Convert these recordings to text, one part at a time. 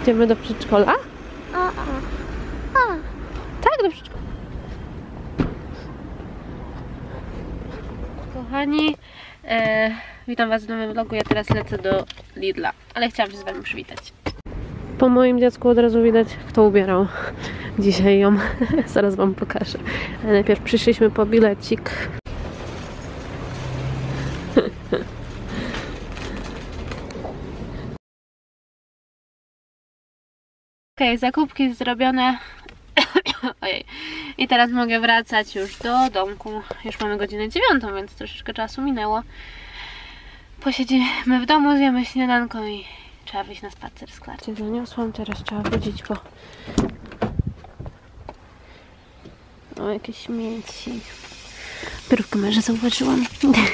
Idziemy do przedszkola? Tak, do przedszkola. Kochani, witam was w nowym vlogu. Ja teraz lecę do Lidla, ale chciałam się z wami przywitać. Po moim dziecku od razu widać, kto ubierał dzisiaj ją. Zaraz wam pokażę. Ale najpierw przyszliśmy po bilecik. Okej, zakupki zrobione. Ojej. I teraz mogę wracać już do domku. Już mamy godzinę 9, więc troszeczkę czasu minęło. Posiedzimy w domu, zjemy śniadanko i trzeba wyjść na spacer z Klarą. Zaniosłam, teraz trzeba wrócić po... O, jakieś śmieci. Dopiero w kamerze zauważyłam.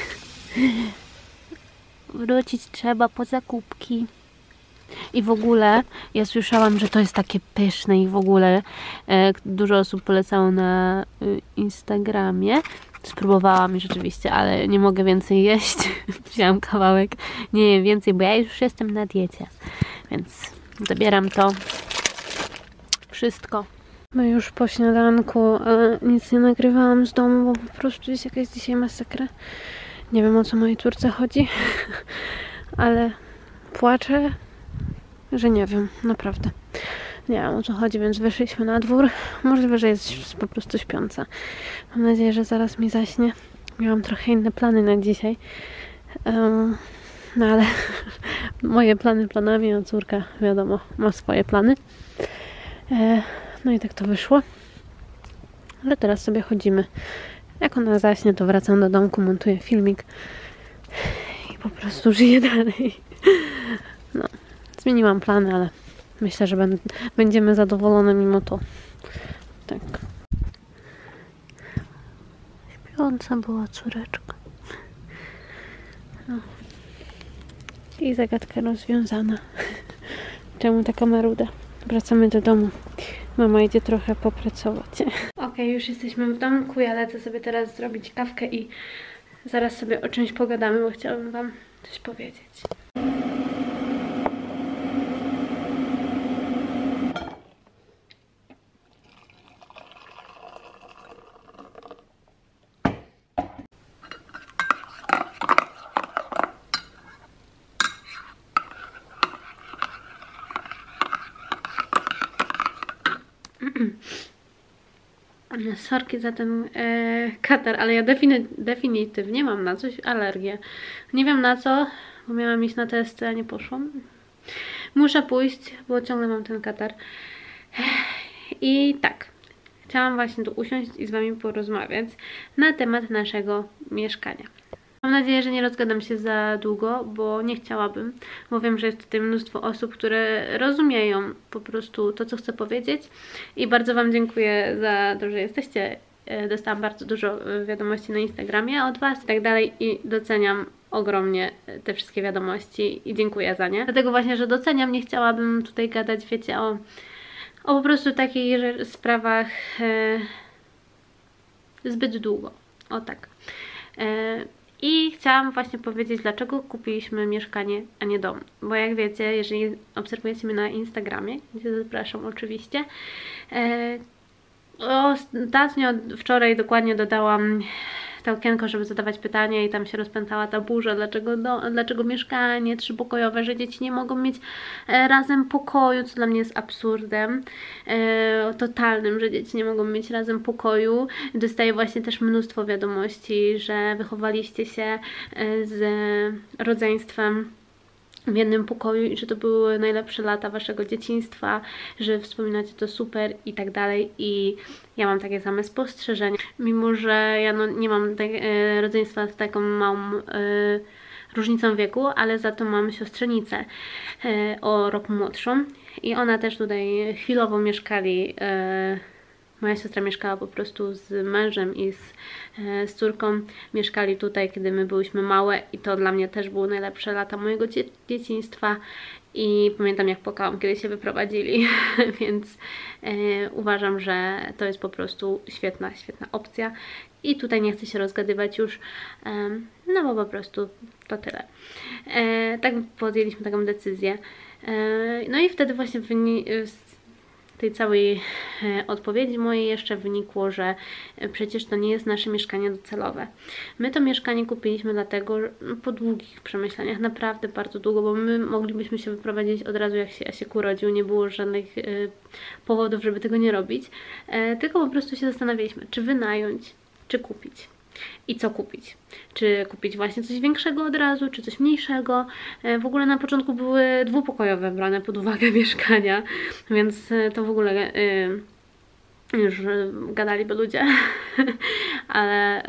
Wrócić trzeba po zakupki. I w ogóle ja słyszałam, że to jest takie pyszne i w ogóle dużo osób polecało na Instagramie. Spróbowałam i rzeczywiście, ale nie mogę więcej jeść. Wzięłam kawałek, nie jem więcej, bo ja już jestem na diecie. Więc zabieram to wszystko. No już po śniadanku, ale nic nie nagrywałam z domu, bo po prostu jest jakaś dzisiaj masakra. Nie wiem, o co mojej córce chodzi, ale płaczę, że nie wiem, naprawdę. Nie wiem, o co chodzi, więc wyszliśmy na dwór. Możliwe, że jest po prostu śpiąca. Mam nadzieję, że zaraz mi zaśnie. Miałam trochę inne plany na dzisiaj. No ale moje plany planami, a córka, wiadomo, ma swoje plany. No i tak to wyszło. Ale teraz sobie chodzimy. Jak ona zaśnie, to wracam do domku, montuję filmik i po prostu żyję dalej. No, zmieniłam plany, ale myślę, że będziemy zadowolone mimo to. Tak. Śpiąca była córeczka. No. I zagadka rozwiązana. Czemu taka maruda? Wracamy do domu. Mama idzie trochę popracować. Okej, już jesteśmy w domku. Ja lecę sobie teraz zrobić kawkę i zaraz sobie o czymś pogadamy, bo chciałabym wam coś powiedzieć. Sorki za ten katar, ale ja definitywnie mam na coś alergię. Nie wiem na co, bo miałam iść na testy, a nie poszłam. Muszę pójść, bo ciągle mam ten katar. I tak, chciałam właśnie tu usiąść i z wami porozmawiać na temat naszego mieszkania. Mam nadzieję, że nie rozgadam się za długo, bo nie chciałabym, bo wiem, że jest tutaj mnóstwo osób, które rozumieją po prostu to, co chcę powiedzieć i bardzo wam dziękuję za to, że jesteście. Dostałam bardzo dużo wiadomości na Instagramie od was i tak dalej i doceniam ogromnie te wszystkie wiadomości i dziękuję za nie. Dlatego właśnie, że doceniam, nie chciałabym tutaj gadać, wiecie, o po prostu takich sprawach zbyt długo. O tak. I chciałam właśnie powiedzieć, dlaczego kupiliśmy mieszkanie, a nie dom. Bo jak wiecie, jeżeli obserwujecie mnie na Instagramie, gdzie zapraszam oczywiście, ostatnio, wczoraj dokładnie dodałam to okienko, żeby zadawać pytania i tam się rozpętała ta burza, dlaczego mieszkanie trzypokojowe, że dzieci nie mogą mieć razem pokoju, co dla mnie jest absurdem totalnym, że dzieci nie mogą mieć razem pokoju. Dostaję właśnie też mnóstwo wiadomości, że wychowaliście się z rodzeństwem w jednym pokoju i że to były najlepsze lata waszego dzieciństwa, że wspominacie to super i tak dalej i ja mam takie same spostrzeżenia, mimo że ja nie mam rodzeństwa z taką małą różnicą wieku, ale za to mam siostrzenicę o rok młodszą i ona też tutaj chwilowo mieszkali. Moja siostra mieszkała po prostu z mężem i z córką. Mieszkali tutaj, kiedy my byłyśmy małe i to dla mnie też były najlepsze lata mojego dzieciństwa. I pamiętam, jak płakałam, kiedy się wyprowadzili, więc uważam, że to jest po prostu świetna opcja. I tutaj nie chcę się rozgadywać już, no bo po prostu to tyle. Tak podjęliśmy taką decyzję. No i wtedy właśnie z tej całej odpowiedzi mojej jeszcze wynikło, że przecież to nie jest nasze mieszkanie docelowe. My to mieszkanie kupiliśmy dlatego, że po długich przemyśleniach, naprawdę bardzo długo, bo my moglibyśmy się wyprowadzić od razu jak się Asiek urodził, nie było żadnych powodów, żeby tego nie robić, tylko po prostu się zastanawialiśmy, czy wynająć, czy kupić. I co kupić? Czy kupić właśnie coś większego od razu, czy coś mniejszego? W ogóle na początku były dwupokojowe brane pod uwagę mieszkania, więc to w ogóle już gadaliby ludzie, ale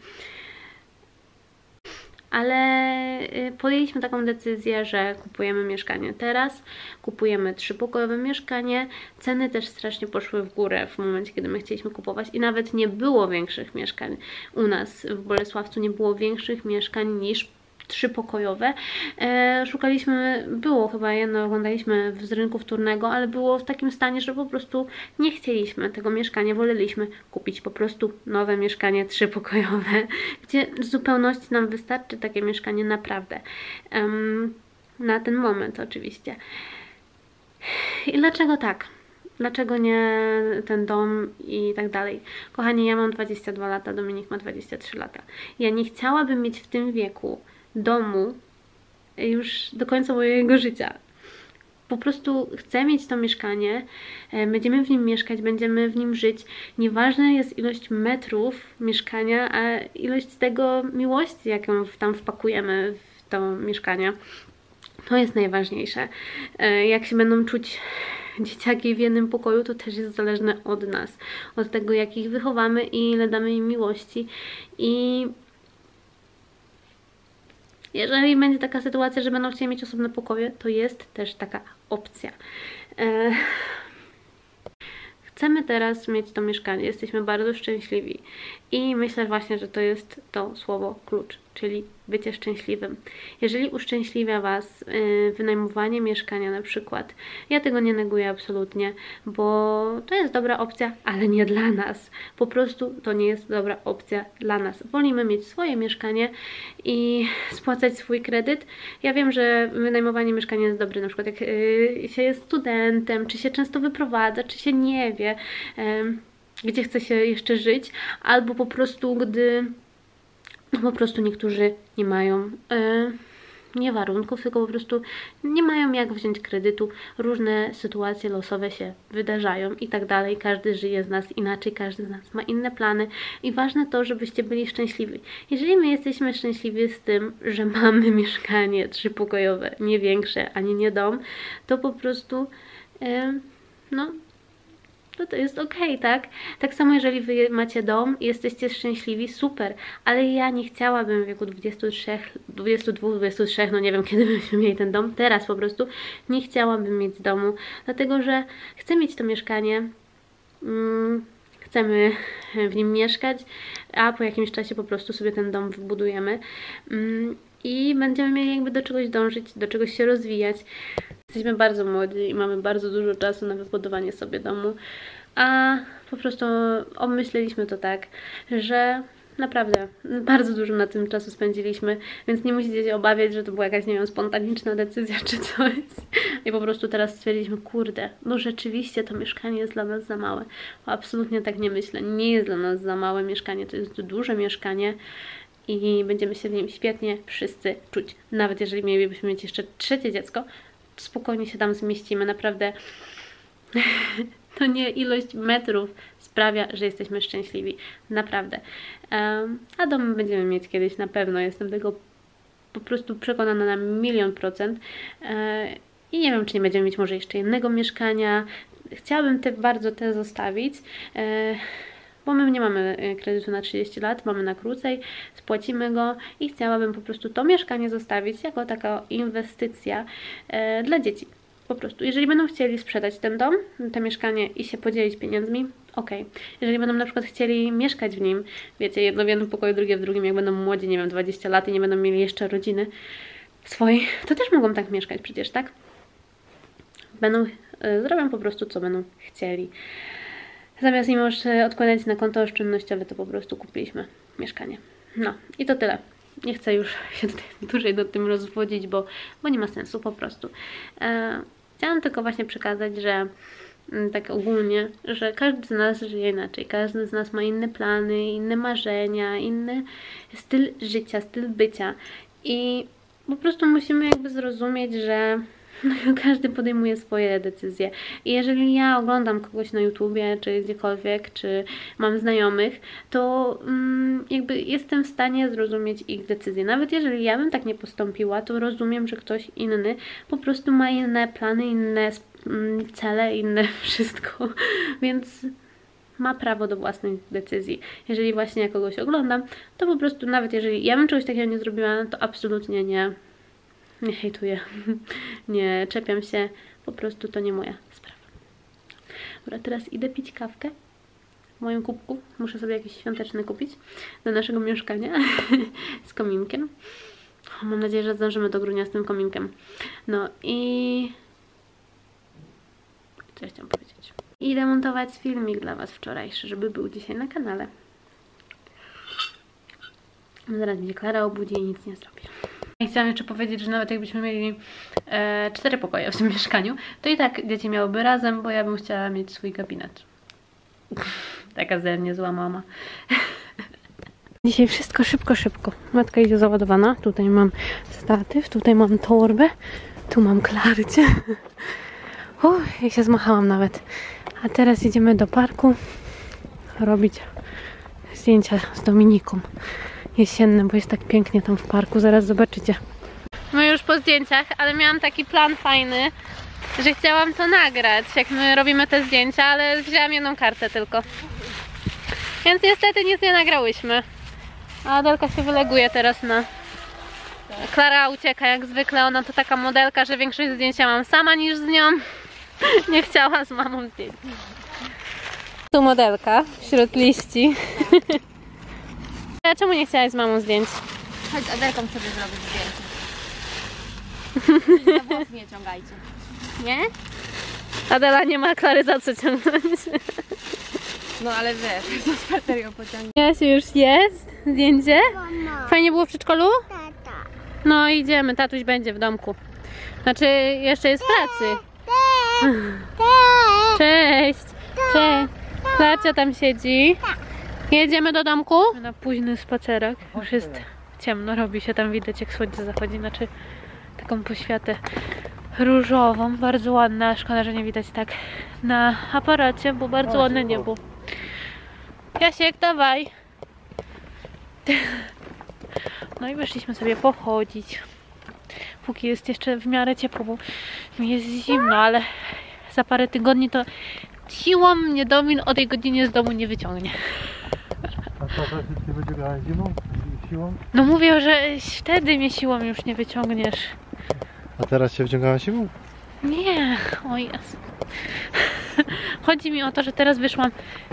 podjęliśmy taką decyzję, że kupujemy mieszkanie teraz, kupujemy 3-pokojowe mieszkanie. Ceny też strasznie poszły w górę w momencie, kiedy my chcieliśmy kupować i nawet nie było większych mieszkań. U nas w Bolesławcu nie było większych mieszkań niż 3-pokojowe. Szukaliśmy, było chyba jedno, oglądaliśmy z rynku wtórnego, ale było w takim stanie, że po prostu nie chcieliśmy tego mieszkania, woleliśmy kupić po prostu nowe mieszkanie 3-pokojowe, gdzie w zupełności nam wystarczy takie mieszkanie naprawdę. Na ten moment oczywiście. I dlaczego tak? Dlaczego nie ten dom i tak dalej? Kochani, ja mam 22 lata, Dominik ma 23 lata. Ja nie chciałabym mieć w tym wieku domu już do końca mojego życia. Po prostu chcę mieć to mieszkanie, będziemy w nim mieszkać, będziemy w nim żyć. Nieważna jest ilość metrów mieszkania, a ilość tego miłości, jaką tam wpakujemy w to mieszkanie. To jest najważniejsze. Jak się będą czuć dzieciaki w jednym pokoju, to też jest zależne od nas. Od tego, jak ich wychowamy i ile damy im miłości. I jeżeli będzie taka sytuacja, że będą chcieli mieć osobne pokoje, to jest też taka opcja. Chcemy teraz mieć to mieszkanie, jesteśmy bardzo szczęśliwi i myślę właśnie, że to jest to słowo klucz, czyli bycie szczęśliwym. Jeżeli uszczęśliwia Was wynajmowanie mieszkania na przykład, ja tego nie neguję absolutnie, bo to jest dobra opcja, ale nie dla nas. Po prostu to nie jest dobra opcja dla nas. Wolimy mieć swoje mieszkanie i spłacać swój kredyt. Ja wiem, że wynajmowanie mieszkania jest dobre, na przykład jak się jest studentem, czy się często wyprowadza, czy się nie wie, gdzie chce się jeszcze żyć, albo po prostu gdy niektórzy nie mają nie warunków, tylko po prostu nie mają jak wziąć kredytu. Różne sytuacje losowe się wydarzają i tak dalej. Każdy żyje z nas inaczej, każdy z nas ma inne plany i ważne to, żebyście byli szczęśliwi. Jeżeli my jesteśmy szczęśliwi z tym, że mamy mieszkanie 3-pokojowe, nie większe, ani nie dom, to po prostu to jest okej, tak? Tak samo jeżeli Wy macie dom i jesteście szczęśliwi, super, ale ja nie chciałabym w wieku 23, 22, 23, no nie wiem kiedy byśmy mieli ten dom, teraz po prostu nie chciałabym mieć domu, dlatego że chcę mieć to mieszkanie, chcemy w nim mieszkać, a po jakimś czasie po prostu sobie ten dom wybudujemy i będziemy mieli jakby do czegoś dążyć, do czegoś się rozwijać. Jesteśmy bardzo młodzi i mamy bardzo dużo czasu na wybudowanie sobie domu, a po prostu obmyśleliśmy to tak, że naprawdę bardzo dużo na tym czasu spędziliśmy, więc nie musicie się obawiać, że to była jakaś, nie wiem, spontaniczna decyzja czy coś. I po prostu teraz stwierdziliśmy, kurde, no rzeczywiście to mieszkanie jest dla nas za małe. Absolutnie tak nie myślę, nie jest dla nas za małe mieszkanie, to jest duże mieszkanie i będziemy się w nim świetnie wszyscy czuć. Nawet jeżeli mielibyśmy mieć jeszcze trzecie dziecko, spokojnie się tam zmieścimy, naprawdę to nie ilość metrów sprawia, że jesteśmy szczęśliwi, naprawdę. A dom będziemy mieć kiedyś na pewno, jestem tego po prostu przekonana na 100%. I nie wiem, czy nie będziemy mieć może jeszcze jednego mieszkania. Chciałabym bardzo te zostawić, bo my nie mamy kredytu na 30 lat, mamy na krócej, spłacimy go i chciałabym po prostu to mieszkanie zostawić jako taka inwestycja dla dzieci. Po prostu, jeżeli będą chcieli sprzedać ten dom, to mieszkanie i się podzielić pieniędzmi, ok. Jeżeli będą na przykład chcieli mieszkać w nim, wiecie, jedno w jednym pokoju, drugie w drugim, jak będą młodzi, nie wiem, 20 lat i nie będą mieli jeszcze rodziny swojej, to też mogą tak mieszkać przecież, tak? Zrobią po prostu, co będą chcieli. Zamiast im już odkładać na konto oszczędnościowe, to po prostu kupiliśmy mieszkanie. No i to tyle. nie chcę już się tutaj dłużej nad tym rozwodzić, bo nie ma sensu po prostu. Chciałam tylko właśnie przekazać, że tak ogólnie, że każdy z nas żyje inaczej, każdy z nas ma inne plany, inne marzenia, inny styl życia, styl bycia i po prostu musimy jakby zrozumieć, że każdy podejmuje swoje decyzje i jeżeli ja oglądam kogoś na YouTubie, czy gdziekolwiek, czy mam znajomych, to jakby jestem w stanie zrozumieć ich decyzje. Nawet jeżeli ja bym tak nie postąpiła, to rozumiem, że ktoś inny po prostu ma inne plany, inne cele, inne wszystko, więc ma prawo do własnych decyzji. Jeżeli właśnie ja kogoś oglądam, to po prostu nawet jeżeli ja bym czegoś takiego nie zrobiła, to absolutnie nie hejtuję, nie czepiam się, po prostu to nie moja sprawa. Dobra, teraz idę pić kawkę w moim kubku. Muszę sobie jakiś świąteczny kupić do naszego mieszkania z kominkiem. Mam nadzieję, że zdążymy do grudnia z tym kominkiem. No i co ja chciałam powiedzieć? Idę montować filmik dla Was wczorajszy, żeby był dzisiaj na kanale. Zaraz mnie Klara obudzi i nic nie zrobi. I chciałam jeszcze powiedzieć, że nawet jakbyśmy mieli 4 pokoje w tym mieszkaniu, to i tak dzieci miałyby razem, bo ja bym chciała mieć swój gabinet. Taka ze mnie zła mama. Dzisiaj wszystko szybko. Matka idzie załadowana. Tutaj mam statyw, tutaj mam torbę, tu mam Klarcie. Ja się zmachałam nawet. A teraz idziemy do parku robić zdjęcia z Dominiką. Jesienne, bo jest tak pięknie tam w parku, zaraz zobaczycie. My już po zdjęciach, ale miałam taki plan fajny, że chciałam to nagrać, jak my robimy te zdjęcia, ale wzięłam jedną kartę tylko. Więc niestety nic nie nagrałyśmy. A Adelka się wyleguje teraz na... Klara ucieka jak zwykle, ona to taka modelka, że większość zdjęcia mam sama niż z nią. Nie chciała z mamą zdjęć. Tu modelka wśród liści. A czemu nie chciałaś z mamą zdjęć? Chodź z Adelką sobie zrobić zdjęcie. Za włos nie ciągajcie. Nie? Adela nie ma Klary za co ciągnąć. No ale wiesz, z karterią pociągnie. Jasiu, już jest zdjęcie? Fajnie było w przedszkolu? Tata. No idziemy, tatuś będzie w domku. Znaczy jeszcze jest w pracy. Cześć! Cześć! Klarcia tam siedzi. Jedziemy do domku? Na późny spacerek. Już jest ciemno, robi się tam, widać jak słońce zachodzi. Znaczy taką poświatę różową, bardzo ładna. Szkoda, że nie widać tak na aparacie, bo bardzo ładne niebo. Jasiek, dawaj! No i wyszliśmy sobie pochodzić. Póki jest jeszcze w miarę ciepło, bo mi jest zimno, ale za parę tygodni to siłą mnie Domin o tej godzinie z domu nie wyciągnie. A co, że nie będzie grała zimą? Siłą? No mówię, że wtedy mnie siłą już nie wyciągniesz. A teraz się wyciągała siłą? Nie, o Jezu. Chodzi mi o to, że teraz wyszłam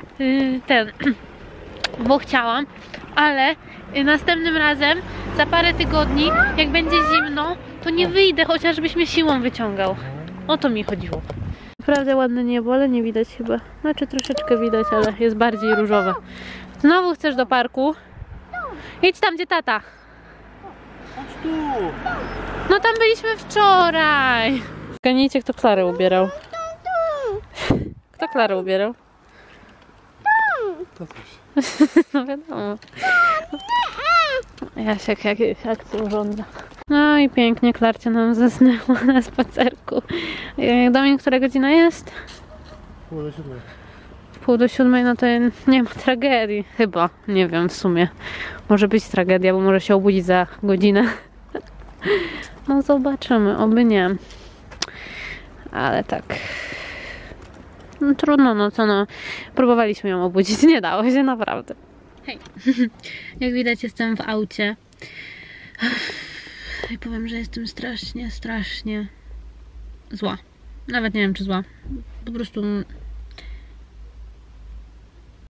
bo chciałam, ale następnym razem, za parę tygodni, jak będzie zimno, to nie wyjdę, chociażbyś mnie siłą wyciągał. O to mi chodziło. Naprawdę ładne niebo, ale nie widać chyba. Znaczy troszeczkę widać, ale jest bardziej różowe. Znowu chcesz do parku? Idź tam, gdzie tata. Chodź tu! No tam byliśmy wczoraj. Zgadnijcie, kto Klarę ubierał. Kto Klarę ubierał? To coś. No wiadomo. Jasiek jakieś akcje urządza. No i pięknie Klarcia nam zasnęła na spacerku. Domin, która godzina jest? 6:30. 6:30, no to nie ma tragedii. Chyba, nie wiem w sumie. Może być tragedia, bo może się obudzić za godzinę. No zobaczymy, oby nie. Ale tak. No, trudno, no co no. Próbowaliśmy ją obudzić, nie dało się naprawdę. Hej. Jak widać jestem w aucie. I powiem, że jestem strasznie zła. Nawet nie wiem czy zła. Po prostu